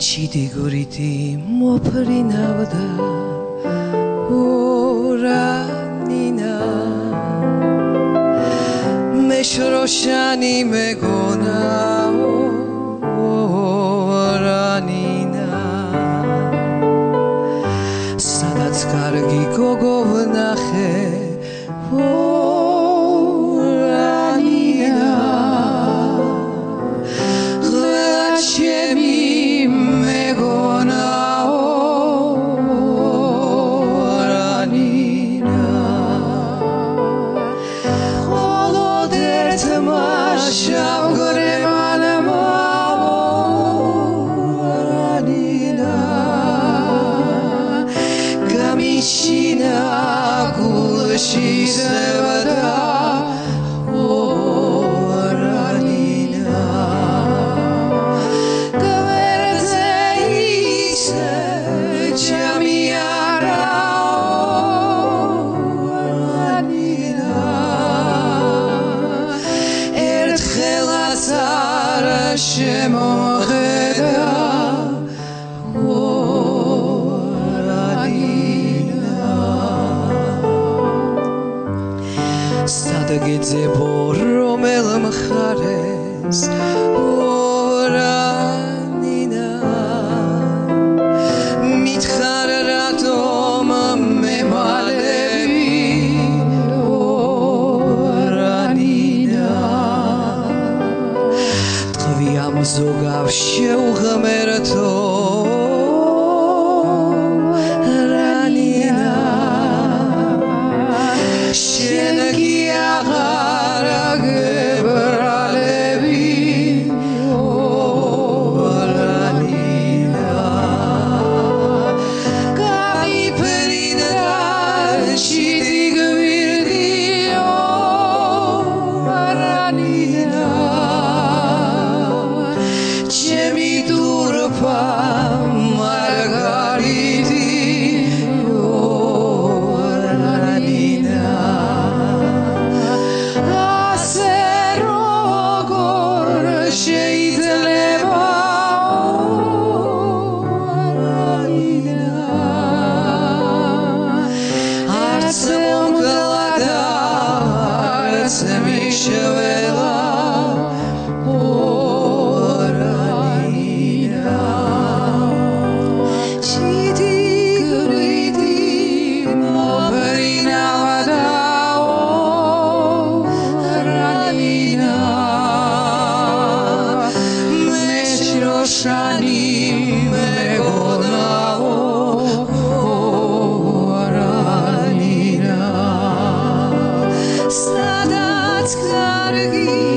ჩიდიგურითი მოფრინავდა ორანინა მეშროშანი მეგონა ორანინა სადაც კარგი გოგო ვნახე ორანინა ღლა ჩემი მეგონა ორანინა მხოლოდ ერთმა შავგრემანმა ორანინა გამიშინა გულში ზევდა ორანინა გვერდზე ისე ჩამიარა ორანინა ერთხელაც არ შემოხედა სადაგეძებო რომელ მხარეს ორანინა მითხარ რატომ მემალები ორანინა ტყვიამ ზოგავ შეუღმერთო ორანინა შენ აღარ გებრალები ორანინა გამიფრინდა შიდი გვირდი ორანინა ჩემი დურფა მარგარიტი შეიძლება ორანინა არც მომკლადა არც მიშველა ორანინა ჩიდი გვირდი მოფრინავდა ორანინა შანი მეგონა ორანინა სადაც კარგი